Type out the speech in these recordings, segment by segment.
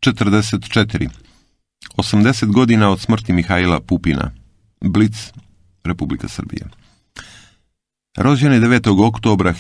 44. 80 godina od smrti Mihajla Pupina. Blic, Republika Srbija. Rođen je 9. oktobra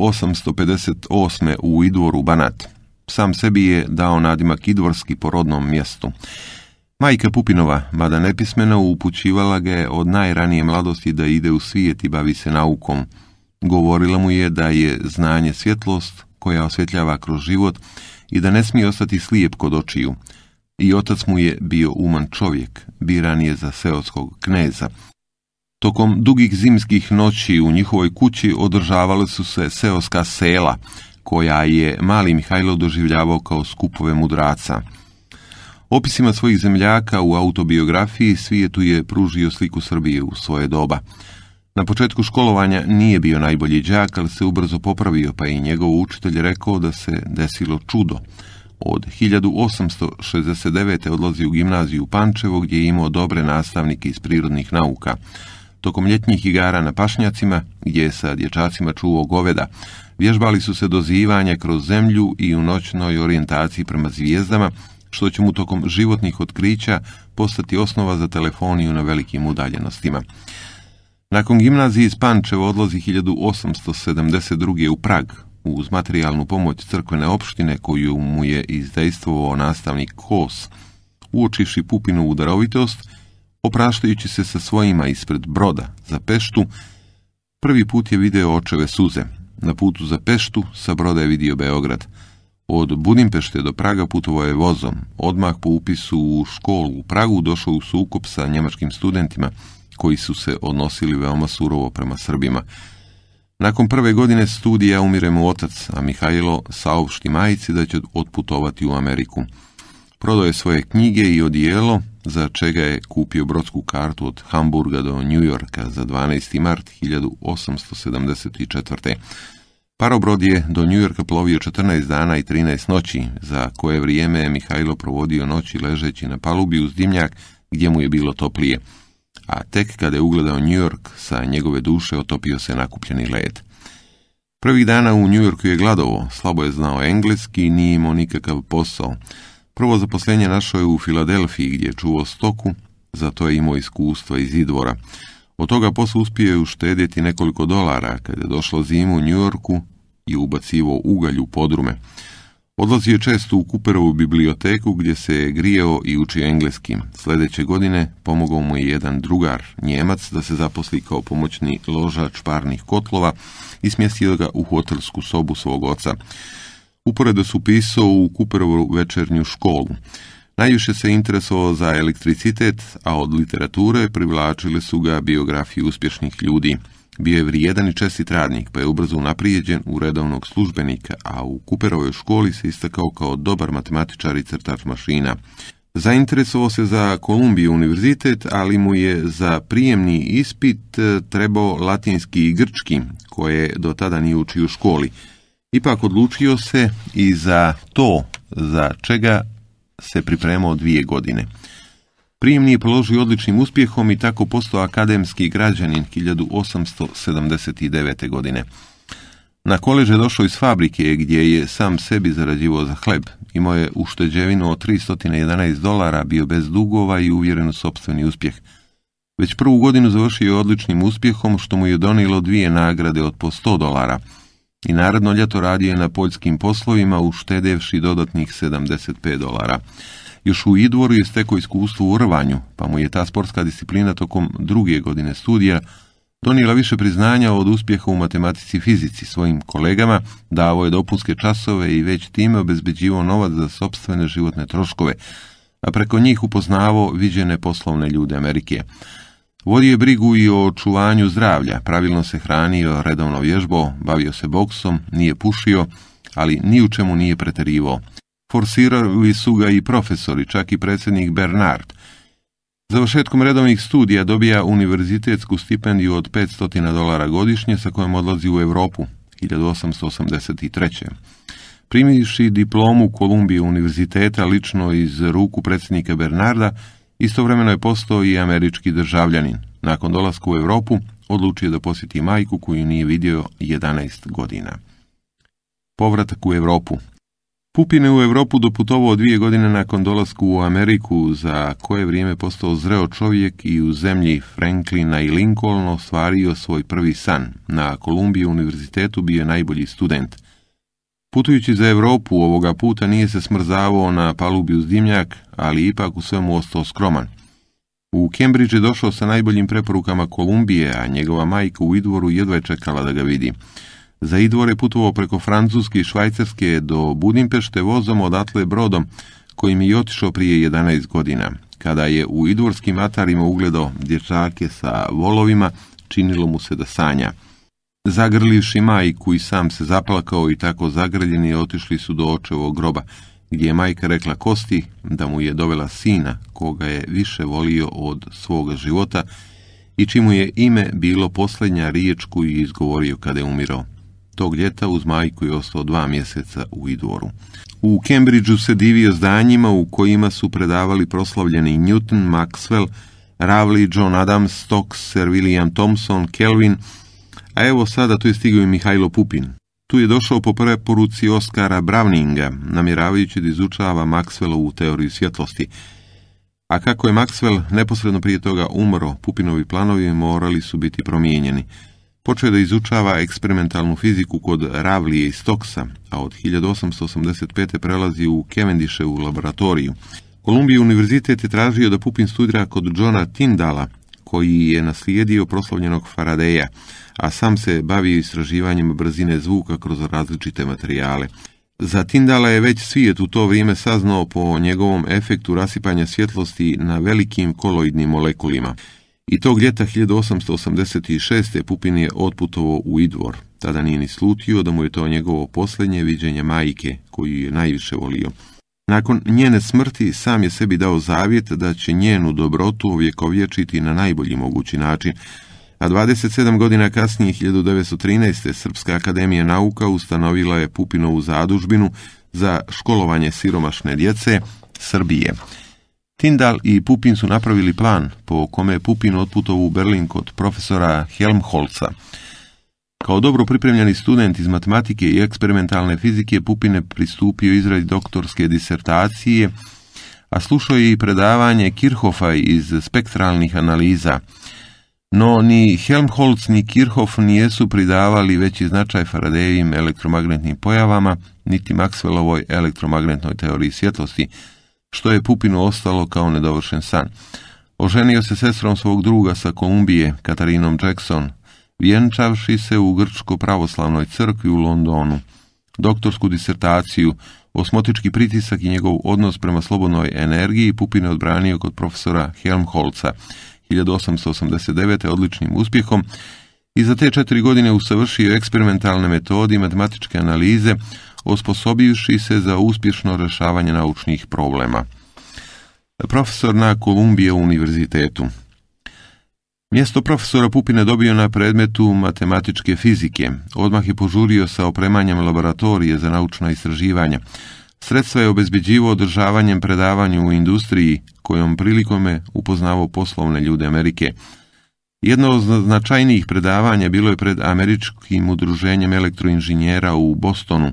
1858. u Idvoru, Banat. Sam sebi je dao nadimak Idvorski po rodnom mjestu. Majka Pupinova, mada nepismena, upućivala ga je od najranije mladosti da ide u svijet i bavi se naukom. Govorila mu je da je znanje svjetlost koja osvjetljava kroz život i da ne smije ostati slijep kod očiju. I otac mu je bio uman čovjek, biran je za seoskog kneza. Tokom dugih zimskih noći u njihovoj kući održavale su se seoska sela, koja je mali Mihajlo doživljavao kao skupove mudraca. Opisima svojih zemljaka u autobiografiji svijetu je pružio sliku Srbije u svoje doba. Na početku školovanja nije bio najbolji đak, ali se ubrzo popravio, pa i njegov učitelj rekao da se desilo čudo. Od 1869. odlazi u gimnaziju u Pančevo, gdje je imao dobre nastavnike iz prirodnih nauka. Tokom ljetnjih igara na pašnjacima, gdje je sa dječacima čuvao goveda, vježbali su se dozivanja kroz zemlju i u noćnoj orijentaciji prema zvijezdama, što će mu tokom životnih otkrića postati osnova za telefoniju na velikim udaljenostima. Nakon gimnazije iz Pančeva odlazi 1872. u Prag, uz materijalnu pomoć crkvene opštine koju mu je izdejstvovao nastavnik Kos. Uočivši Pupinovu darovitost, opraštajući se sa svojima ispred broda za Peštu, prvi put je video očeve suze. Na putu za Peštu sa broda je vidio Beograd. Od Budimpešte do Praga putovao je vozom. Odmah po upisu u školu u Pragu došao u sukob sa njemačkim studentima, koji su se odnosili veoma surovo prema Srbima. Nakon prve godine studija umire mu otac, a Mihajlo saopšti majici da će otputovati u Ameriku. Prodao je svoje knjige i odijelo, za čega je kupio brodsku kartu od Hamburga do Njujorka za 12. mart 1874. Parobrod je do Njujorka plovio 14 dana i 13 noći, za koje vrijeme je Mihajlo provodio noći ležeći na palubi uz dimnjak gdje mu je bilo toplije. A tek kada je ugledao Njujork, sa njegove duše otopio se nakupljeni led. Prvih dana u Njujorku je gladovo, slabo je znao engleski i nije imao nikakav posao. Prvo zaposlenje našao je u Filadelfiji gdje je čuvao stoku, zato je imao iskustva iz Idvora. Od toga posle uspio je uštedjeti nekoliko dolara kada je došlo zimu u Njujorku i ubacivao ugalj u podrume. Odlazio je često u Cooperovu biblioteku gdje se je grijao i učio engleski. Sljedeće godine pomogao mu je jedan drugar, Njemac, da se zaposli kao pomoćni ložač parnih kotlova i smjestio ga u hotelsku sobu svog oca. Uporedo su pisao u Cooperovu večernju školu. Najviše se interesovao za elektricitet, a od literature privlačile su ga biografije uspješnih ljudi. Bio je vrijedan i čestit radnik, pa je ubrzo unaprijeđen u redovnog službenika, a u Cooperovoj školi se istakao kao dobar matematičar i crtač mašina. Zainteresovao se za Columbia univerzitet, ali mu je za prijemni ispit trebao latinski i grčki, koje do tada nije učio u školi. Ipak odlučio se i za to, za čega se pripremao 2 godine. Prijemni je položio odličnim uspjehom i tako postao akademski građanin 1879. godine. Na koleđ je došao iz fabrike gdje je sam sebi zarađivao za hleb. Imao je ušteđevinu od $311, bio bez dugova i uvjeren u sopstveni uspjeh. Već prvu godinu završio je odličnim uspjehom, što mu je donijelo 2 nagrade od po $100. I naredno ljeto radio je na poljskim poslovima uštedevši dodatnih $75. Još u Idvoru je stekao iskustvo u rvanju, pa mu je ta sportska disciplina tokom 2. godine studija donijela više priznanja od uspjeha u matematici i fizici. Svojim kolegama davao je dopunske časove i već time obezbeđivao novac za sopstvene životne troškove, a preko njih upoznavao viđene poslovne ljude Amerike. Vodio je brigu i o očuvanju zdravlja, pravilno se hranio, redovno vježbao, bavio se boksom, nije pušio, ali ni u čemu nije pretjerivao. Forsirali su ga i profesori, čak i predsjednik Bernard. Završetkom redovnih studija dobija univerzitetsku stipendiju od $500 godišnje sa kojom odlazi u Europu 1883. Primivši diplomu Columbia univerziteta lično iz ruku predsjednika Bernarda, istovremeno je postao i američki državljanin. Nakon dolaska u Europu odlučio da posjeti majku koju nije vidio 11 godina. Povratak u Europu. Pupin je u Europu doputovao 2 godine nakon dolasku u Ameriku, za koje vrijeme postao zreo čovjek i u zemlji Franklina i Lincolna ostvario svoj prvi san. Na Columbia univerzitetu bio je najbolji student. Putujući za Europu ovoga puta nije se smrzavao na palubi uz dimnjak, ali ipak u svemu ostao skroman. U Cambridge je došao sa najboljim preporukama Kolumbije, a njegova majka u Idvoru jedva je čekala da ga vidi. Za Idvor je putovao preko Francuske i Švajcarske do Budimpešte vozom, odatle brodom, kojim je otišao prije 11 godina. Kada je u idvorskim atarima ugledao dječake sa volovima, činilo mu se da sanja. Zagrlivši majku i sam se zaplakao i tako zagrljeni otišli su do očevog groba, gdje je majka rekla Kosti da mu je dovela sina, koga je više volio od svoga života i čemu je ime bilo posljednja riječ koju je izgovorio kada je umirao. Tog ljeta uz majku je ostao 2 mjeseca u Idvoru. U Cambridgeu se divio zdanjima u kojima su predavali proslavljeni Newton, Maxwell, Rowley, John Adams, Stokes, Sir William Thomson, Kelvin, a evo sada tu je stigao i Mihajlo Pupin. Tu je došao po preporuci Oskara Browninga, namjeravajući da izučava Maxwellovu teoriju svjetlosti. A kako je Maxwell neposredno prije toga umro, Pupinovi planovi morali su biti promijenjeni. Počeo je da izučava eksperimentalnu fiziku kod Rowleya i Stokesa, a od 1885. prelazi u Cavendishevu laboratoriju. Columbia univerzitet je tražio da Pupin studira kod Johna Tyndalla, koji je naslijedio proslavljenog Faradaya, a sam se bavio istraživanjem brzine zvuka kroz različite materijale. Za Tyndalla je već svijet u to vrijeme saznao po njegovom efektu rasipanja svjetlosti na velikim koloidnim molekulima. I tog ljeta 1886. Pupin je otputovao u Idvor. Tada nije ni slutio da mu je to njegovo posljednje viđenje majke, koju je najviše volio. Nakon njene smrti sam je sebi dao zavjet da će njenu dobrotu ovjekovječiti na najbolji mogući način, a 27 godina kasnije, 1913. Srpska akademija nauka ustanovila je Pupinovu zadužbinu za školovanje siromašne djece Srbije. Tyndall i Pupin su napravili plan po kome je Pupin otputovao u Berlin kod profesora Helmholtza. Kao dobro pripremljeni student iz matematike i eksperimentalne fizike, Pupin je pristupio izradi doktorske disertacije, a slušao je i predavanje Kirchhoffa iz spektralnih analiza. No ni Helmholtz ni Kirchhoff nijesu pridavali veći značaj Faradayevim elektromagnetnim pojavama, niti Maxwellovoj elektromagnetnoj teoriji svjetlosti, što je Pupinu ostalo kao nedovršen san. Oženio se sestrom svog druga sa Kolumbije, Katarinom Jackson, vjenčavši se u grčko-pravoslavnoj crkvi u Londonu. Doktorsku disertaciju, osmotički pritisak i njegov odnos prema slobodnoj energiji Pupin je odbranio kod profesora Helmholtza 1889. odličnim uspjehom i za te 4 godine usavršio eksperimentalne metode i matematičke analize, osposobivši se za uspješno rješavanje naučnih problema. Profesor na Columbia univerzitetu. Mjesto profesora Pupin je dobio na predmetu matematičke fizike. Odmah je požurio sa opremanjem laboratorije za naučna istraživanja. Sredstva je obezbeđivao održavanjem predavanju u industriji, kojom prilikom je upoznavao poslovne ljude Amerike. Jedno od značajnijih predavanja bilo je pred Američkim udruženjem elektroinženjera u Bostonu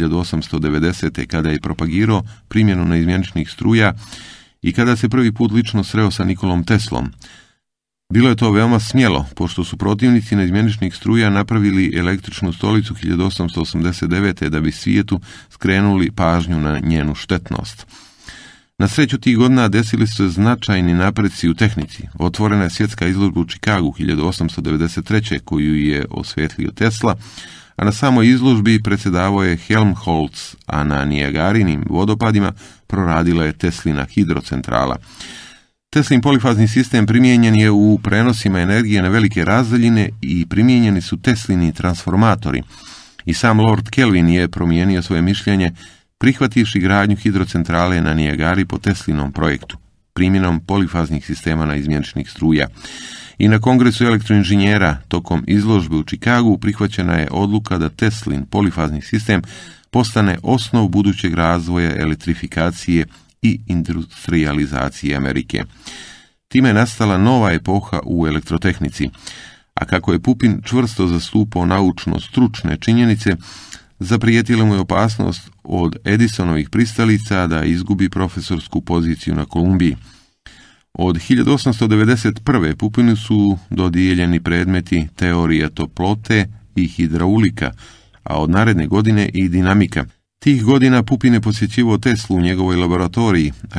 1890. kada je propagirao primjenu neizmjeničnih struja i kada se prvi put lično sreo sa Nikolom Teslom. Bilo je to veoma smjelo, pošto su protivnici neizmjeničnih struja napravili električnu stolicu 1889. da bi svijetu skrenuli pažnju na njenu štetnost. Na sreću tih godina desili su se značajni napreci u tehnici. Otvorena je svjetska izložba u Čikagu 1893. koju je osvijetlio Tesla, a na samoj izložbi predsjedavao je Helmholtz, a na Nijagarinim vodopadima proradila je Teslina hidrocentrala. Teslin polifazni sistem primijenjen je u prenosima energije na velike razdaljine i primijenjeni su Teslini transformatori. I sam Lord Kelvin je promijenio svoje mišljenje prihvativši gradnju hidrocentrale na Nijagari po Teslinom projektu, primjenom polifaznih sistema neizmjeničnih struja. I na Kongresu elektroinženjera tokom izložbe u Čikagu prihvaćena je odluka da Teslin polifazni sistem postane osnov budućeg razvoja elektrifikacije i industrijalizacije Amerike. Time je nastala nova epoha u elektrotehnici, a kako je Pupin čvrsto zastupao naučno-stručne činjenice, Zaprijetila mu je opasnost od Edisonovih pristalica da izgubi profesorsku poziciju na Kolumbiji. Od 1891. Pupinu su dodijeljeni predmeti teorija toplote i hidraulika, a od naredne godine i dinamika. Tih godina Pupin je posjećivao Teslu u njegovoj laboratoriji, a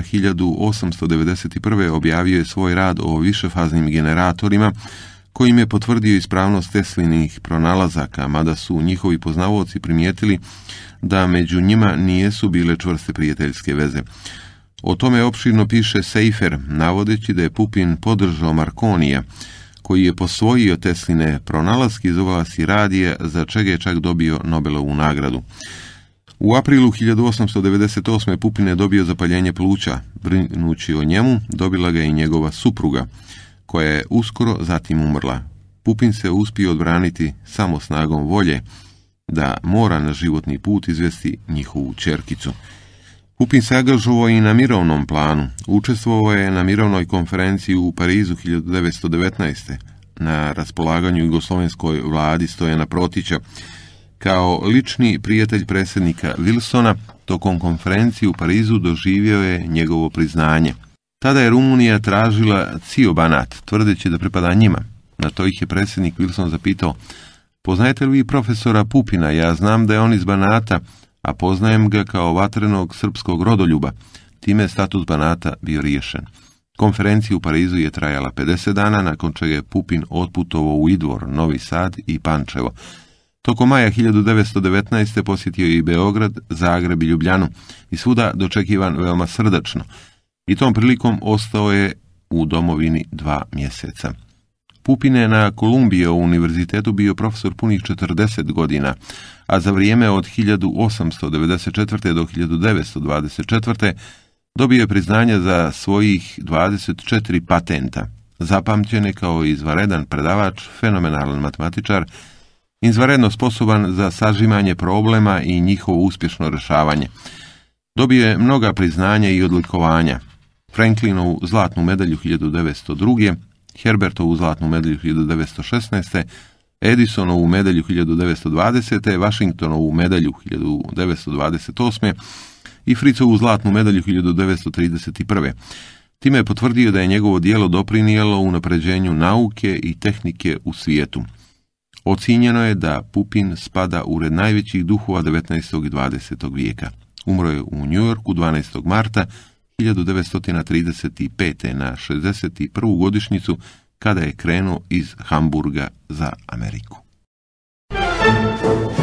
1891. objavio je svoj rad o višefaznim generatorima, kojim je potvrdio ispravnost Teslinih pronalazaka, mada su njihovi poznavaoci primijetili da među njima nijesu bile čvrste prijateljske veze. O tome opširno piše Seifer, navodeći da je Pupin podržao Marconija, koji je posvojio Tesline pronalaske iz oblasti radija, za čega je čak dobio Nobelovu nagradu. U aprilu 1898. Pupin je dobio zapaljenje pluća. Brinući o njemu, dobila ga i njegova supruga, koja je uskoro zatim umrla. Pupin se uspio odbraniti samo snagom volje da mora na životni put izvesti njihovu ćerkicu. Pupin se angažovao i na mirovnom planu. Učestvovao je na mirovnoj konferenciji u Parizu 1919. Na raspolaganju jugoslovenskoj vladi Stojana Protića. Kao lični prijatelj predsjednika Wilsona, tokom konferencije u Parizu doživio je njegovo priznanje. Tada je Rumunija tražila Cio Banat, tvrdeći da pripada njima. Na to ih je predsjednik Wilson zapitao: poznajete li vi profesora Pupina? Ja znam da je on iz Banata, a poznajem ga kao vatrenog srpskog rodoljuba. Time je status Banata bio riješen. Konferencija u Parizu je trajala 50 dana, nakon čega je Pupin otputovao u Idvor, Novi Sad i Pančevo. Tokom maja 1919. posjetio je i Beograd, Zagreb i Ljubljanu i svuda dočekivan veoma srdačno. I tom prilikom ostao je u domovini 2 mjeseca. Pupin je na Kolumbijevom univerzitetu bio profesor punih 40 godina, a za vrijeme od 1894. do 1924. dobio je priznanje za svojih 24 patenta. Zapamćen je kao izvanredan predavač, fenomenalan matematičar, izvanredno sposoban za sažimanje problema i njihovo uspješno rješavanje. Dobio je mnoga priznanja i odlikovanja. Franklinovu zlatnu medalju 1902. Herbertovu zlatnu medalju 1916. Edisonovu medalju 1920. Washingtonovu medalju 1928. i Fritzovu zlatnu medalju 1931. Time je potvrdio da je njegovo djelo doprinijelo unapređenju nauke i tehnike u svijetu. Ocijenjeno je da Pupin spada u red najvećih duhova 19. i 20. vijeka. Umro je u New Yorku 12. marta 1935. na 61. godišnjicu, kada je krenuo iz Hamburga za Ameriku.